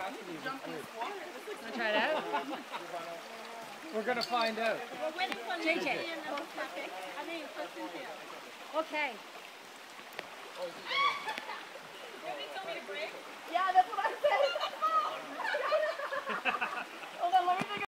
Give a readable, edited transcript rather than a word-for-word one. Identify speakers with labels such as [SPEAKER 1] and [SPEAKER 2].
[SPEAKER 1] jump in this water.
[SPEAKER 2] Want to try it out?
[SPEAKER 3] We're going to find out.
[SPEAKER 1] We're waiting for
[SPEAKER 2] JJ.
[SPEAKER 1] I mean, first and tail.
[SPEAKER 2] Okay.
[SPEAKER 1] Maybe tell me to break.